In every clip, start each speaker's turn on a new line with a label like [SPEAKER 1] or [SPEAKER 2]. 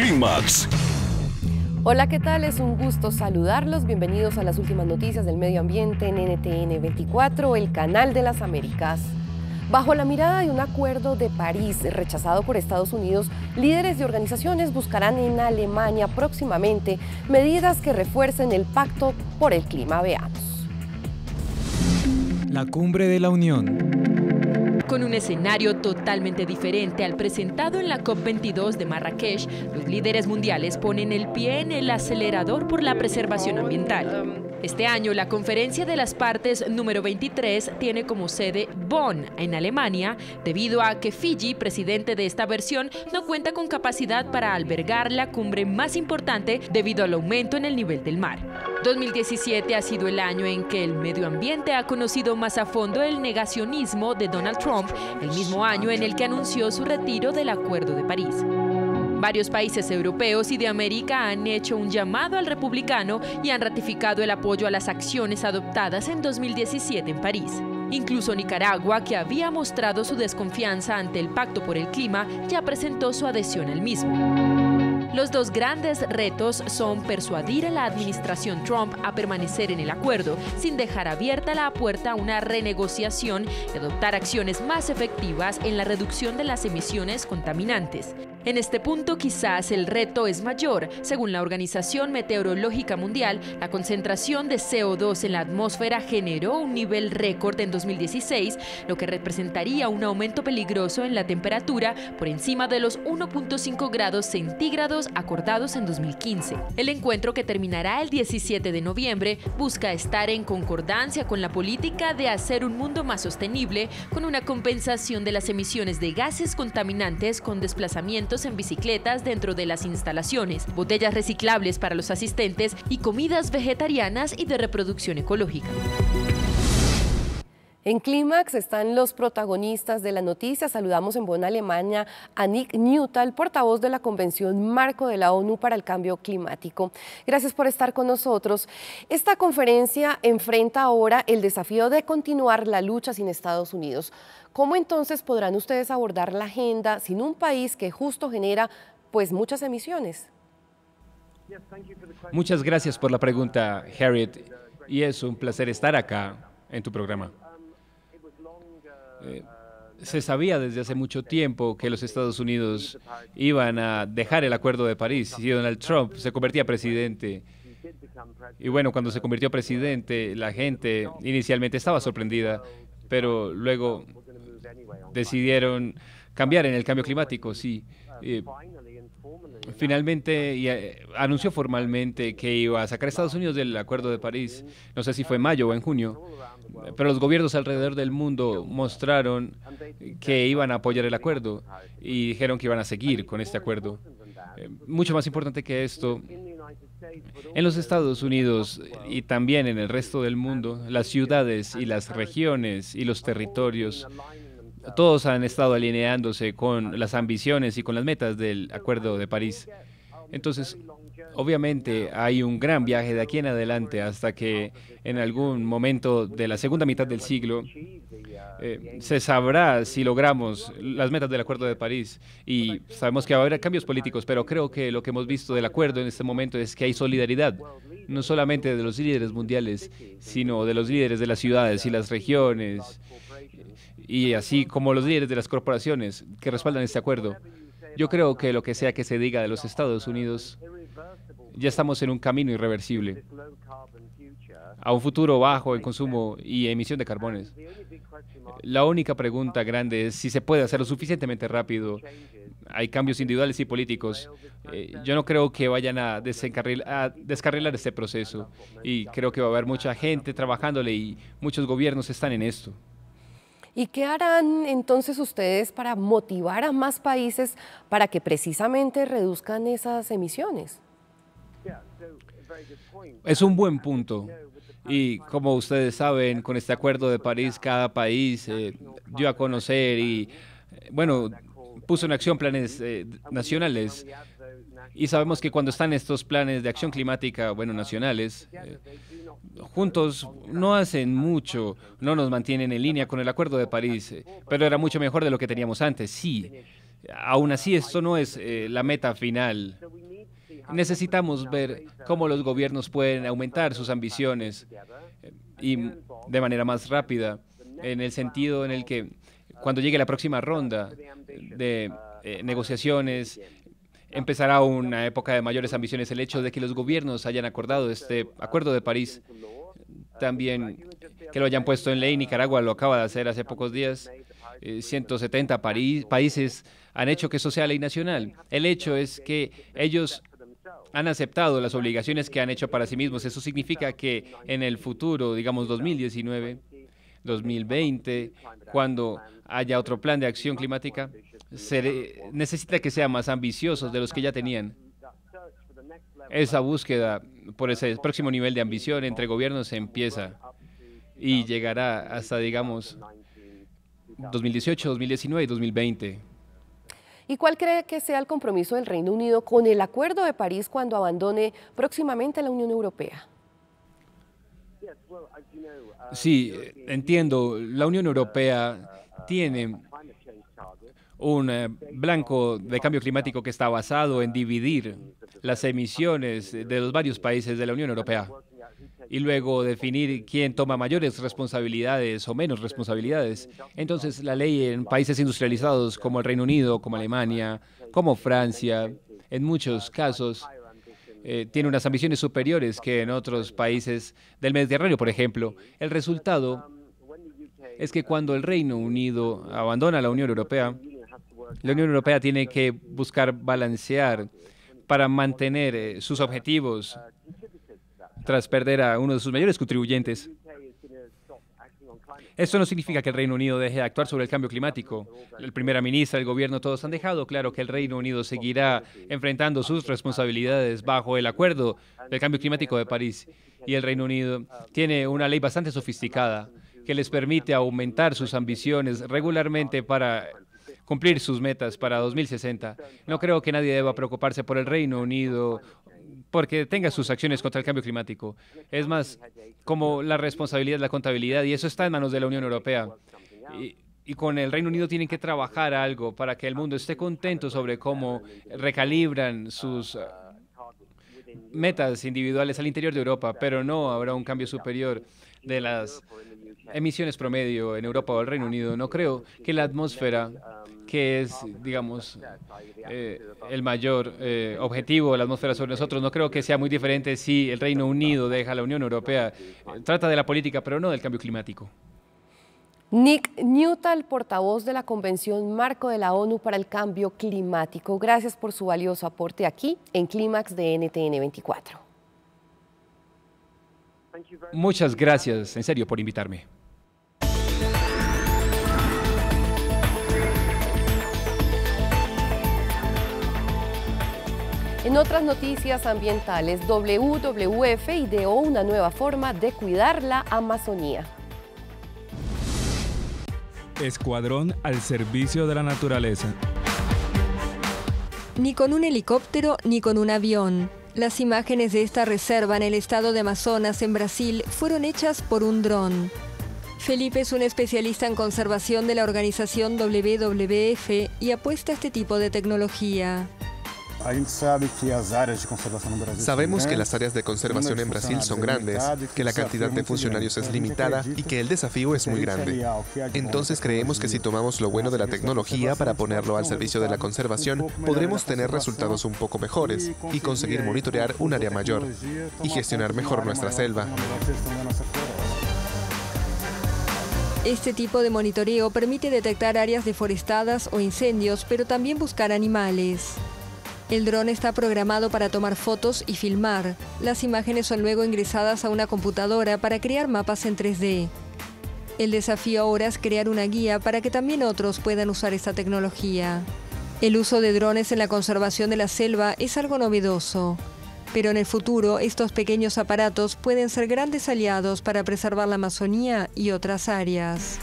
[SPEAKER 1] Clímax.
[SPEAKER 2] Hola, ¿qué tal? Es un gusto saludarlos. Bienvenidos a las últimas noticias del medio ambiente en NTN 24, el canal de las Américas. Bajo la mirada de un acuerdo de París rechazado por Estados Unidos, líderes de organizaciones buscarán en Alemania próximamente medidas que refuercen el pacto por el clima. Veamos.
[SPEAKER 3] La Cumbre de la Unión.
[SPEAKER 4] Con un escenario totalmente diferente al presentado en la COP22 de Marrakech, los líderes mundiales ponen el pie en el acelerador por la preservación ambiental. Este año, la Conferencia de las Partes número 23 tiene como sede Bonn, en Alemania, debido a que Fiji, presidente de esta versión, no cuenta con capacidad para albergar la cumbre más importante debido al aumento en el nivel del mar. 2017 ha sido el año en que el medio ambiente ha conocido más a fondo el negacionismo de Donald Trump, el mismo año en el que anunció su retiro del Acuerdo de París. Varios países europeos y de América han hecho un llamado al republicano y han ratificado el apoyo a las acciones adoptadas en 2017 en París. Incluso Nicaragua, que había mostrado su desconfianza ante el Pacto por el Clima, ya presentó su adhesión al mismo. Los dos grandes retos son persuadir a la administración Trump a permanecer en el acuerdo, sin dejar abierta la puerta a una renegociación y adoptar acciones más efectivas en la reducción de las emisiones contaminantes. En este punto quizás el reto es mayor. Según la Organización Meteorológica Mundial, la concentración de CO2 en la atmósfera generó un nivel récord en 2016, lo que representaría un aumento peligroso en la temperatura por encima de los 1.5 grados centígrados acordados en 2015. El encuentro, que terminará el 17 de noviembre, busca estar en concordancia con la política de hacer un mundo más sostenible, con una compensación de las emisiones de gases contaminantes con desplazamientos en bicicletas dentro de las instalaciones, botellas reciclables para los asistentes y comidas vegetarianas y de reproducción ecológica.
[SPEAKER 2] En Clímax están los protagonistas de la noticia. Saludamos en Bonn, Alemania, a Nick Nuttall, portavoz de la Convención Marco de la ONU para el Cambio Climático. Gracias por estar con nosotros. Esta conferencia enfrenta ahora el desafío de continuar la lucha sin Estados Unidos. ¿Cómo entonces podrán ustedes abordar la agenda sin un país que justo genera pues muchas emisiones?
[SPEAKER 5] Muchas gracias por la pregunta, Harriet, y es un placer estar acá en tu programa. Se sabía desde hace mucho tiempo que los Estados Unidos iban a dejar el Acuerdo de París si Donald Trump se convertía presidente. Y bueno, cuando se convirtió presidente, la gente inicialmente estaba sorprendida, pero luego decidieron cambiar en el cambio climático, sí. Finalmente anunció formalmente que iba a sacar a Estados Unidos del Acuerdo de París. No sé si fue en mayo o en junio, pero los gobiernos alrededor del mundo mostraron que iban a apoyar el acuerdo y dijeron que iban a seguir con este acuerdo. Mucho más importante que esto, en los Estados Unidos y también en el resto del mundo, las ciudades y las regiones y los territorios, todos han estado alineándose con las ambiciones y con las metas del Acuerdo de París. Entonces, obviamente hay un gran viaje de aquí en adelante hasta que en algún momento de la segunda mitad del siglo se sabrá si logramos las metas del Acuerdo de París. Y sabemos que va a haber cambios políticos, pero creo que lo que hemos visto del acuerdo en este momento es que hay solidaridad, no solamente de los líderes mundiales, sino de los líderes de las ciudades y las regiones, y así como los líderes de las corporaciones que respaldan este acuerdo. Yo creo que lo que sea que se diga de los Estados Unidos, ya estamos en un camino irreversible a un futuro bajo en consumo y emisión de carbones. La única pregunta grande es si se puede hacerlo suficientemente rápido. Hay cambios individuales y políticos. Yo no creo que vayan a descarrilar este proceso, y creo que va a haber mucha gente trabajándole y muchos gobiernos están en esto.
[SPEAKER 2] ¿Y qué harán entonces ustedes para motivar a más países para que precisamente reduzcan esas emisiones?
[SPEAKER 5] Es un buen punto. Y como ustedes saben, con este Acuerdo de París, cada país dio a conocer y, bueno, puso en acción planes nacionales. Y sabemos que cuando están estos planes de acción climática, bueno, nacionales, juntos no hacen mucho, no nos mantienen en línea con el Acuerdo de París, pero era mucho mejor de lo que teníamos antes, sí. Aún así, esto no es la meta final. Necesitamos ver cómo los gobiernos pueden aumentar sus ambiciones y de manera más rápida, en el sentido en el que cuando llegue la próxima ronda de negociaciones, empezará una época de mayores ambiciones. El hecho de que los gobiernos hayan acordado este Acuerdo de París, también que lo hayan puesto en ley, Nicaragua lo acaba de hacer hace pocos días, 170 países han hecho que eso sea ley nacional. El hecho es que ellos han aceptado las obligaciones que han hecho para sí mismos. Eso significa que en el futuro, digamos 2019, 2020, cuando haya otro plan de acción climática, se necesita que sean más ambiciosos de los que ya tenían. Esa búsqueda por ese próximo nivel de ambición entre gobiernos empieza y llegará hasta, digamos, 2018, 2019 y 2020.
[SPEAKER 2] ¿Y cuál cree que sea el compromiso del Reino Unido con el Acuerdo de París cuando abandone próximamente la Unión Europea?
[SPEAKER 5] Sí, entiendo. La Unión Europea tiene un blanco de cambio climático que está basado en dividir las emisiones de los varios países de la Unión Europea y luego definir quién toma mayores responsabilidades o menos responsabilidades. Entonces, la ley en países industrializados como el Reino Unido, como Alemania, como Francia, en muchos casos, tiene unas ambiciones superiores que en otros países del Mediterráneo, por ejemplo. El resultado es que cuando el Reino Unido abandona la Unión Europea tiene que buscar balancear para mantener sus objetivos tras perder a uno de sus mayores contribuyentes. Esto no significa que el Reino Unido deje de actuar sobre el cambio climático. El primer ministro, el gobierno, todos han dejado claro que el Reino Unido seguirá enfrentando sus responsabilidades bajo el Acuerdo del Cambio Climático de París. Y el Reino Unido tiene una ley bastante sofisticada que les permite aumentar sus ambiciones regularmente para cumplir sus metas para 2060. No creo que nadie deba preocuparse por el Reino Unido porque tenga sus acciones contra el cambio climático. Es más, como la responsabilidad, la contabilidad, y eso está en manos de la Unión Europea. Y con el Reino Unido tienen que trabajar algo para que el mundo esté contento sobre cómo recalibran sus metas individuales al interior de Europa, pero no habrá un cambio superior de las emisiones promedio en Europa o el Reino Unido. No creo que la atmósfera, que es, digamos, el mayor objetivo de la atmósfera sobre nosotros, no creo que sea muy diferente si el Reino Unido deja la Unión Europea. Trata de la política, pero no del cambio climático.
[SPEAKER 2] Nick Nuttall, portavoz de la Convención Marco de la ONU para el Cambio Climático. Gracias por su valioso aporte aquí en Clímax de NTN 24.
[SPEAKER 5] Muchas gracias, en serio, por invitarme.
[SPEAKER 2] En otras noticias ambientales, WWF ideó una nueva forma de cuidar la Amazonía.
[SPEAKER 3] Escuadrón al servicio de la naturaleza.
[SPEAKER 1] Ni con un helicóptero ni con un avión. Las imágenes de esta reserva en el estado de Amazonas, en Brasil, fueron hechas por un dron. Felipe es un especialista en conservación de la organización WWF y apuesta a este tipo de tecnología.
[SPEAKER 6] Sabemos que las áreas de conservación en Brasil son grandes, que la cantidad de funcionarios es limitada y que el desafío es muy grande. Entonces creemos que si tomamos lo bueno de la tecnología para ponerlo al servicio de la conservación, podremos tener resultados un poco mejores y conseguir monitorear un área mayor y gestionar mejor nuestra selva.
[SPEAKER 1] Este tipo de monitoreo permite detectar áreas deforestadas o incendios, pero también buscar animales. El dron está programado para tomar fotos y filmar. Las imágenes son luego ingresadas a una computadora para crear mapas en 3D. El desafío ahora es crear una guía para que también otros puedan usar esta tecnología. El uso de drones en la conservación de la selva es algo novedoso, pero en el futuro estos pequeños aparatos pueden ser grandes aliados para preservar la Amazonía y otras áreas.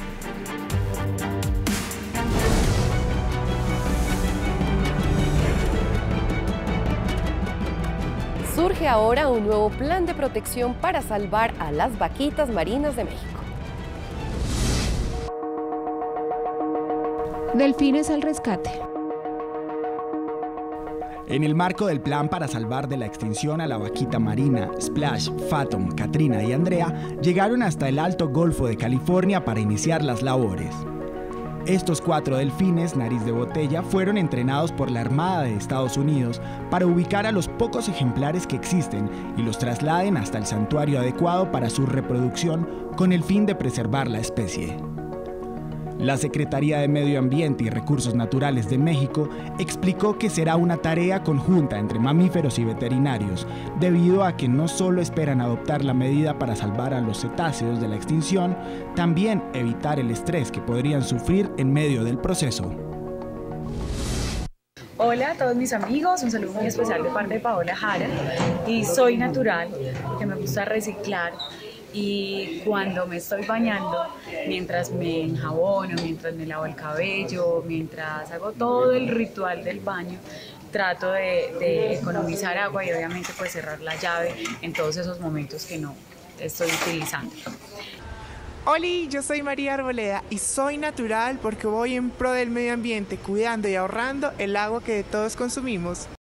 [SPEAKER 2] Surge ahora un nuevo plan de protección para salvar a las vaquitas marinas de México.
[SPEAKER 7] Delfines al rescate. En el marco del plan para salvar de la extinción a la vaquita marina, Splash, Phantom, Katrina y Andrea llegaron hasta el Alto Golfo de California para iniciar las labores. Estos 4 delfines, nariz de botella, fueron entrenados por la Armada de Estados Unidos para ubicar a los pocos ejemplares que existen y los trasladen hasta el santuario adecuado para su reproducción con el fin de preservar la especie. La Secretaría de Medio Ambiente y Recursos Naturales de México explicó que será una tarea conjunta entre mamíferos y veterinarios, debido a que no solo esperan adoptar la medida para salvar a los cetáceos de la extinción, también evitar el estrés que podrían sufrir en medio del proceso.
[SPEAKER 8] Hola a todos mis amigos, un saludo muy especial de parte de Paola Jara, y soy natural porque me gusta reciclar. Y cuando me estoy bañando, mientras me enjabono, mientras me lavo el cabello, mientras hago todo el ritual del baño, trato de economizar agua y obviamente pues cerrar la llave en todos esos momentos que no estoy utilizando.
[SPEAKER 9] Hola, yo soy María Arboleda y soy natural porque voy en pro del medio ambiente, cuidando y ahorrando el agua que todos consumimos.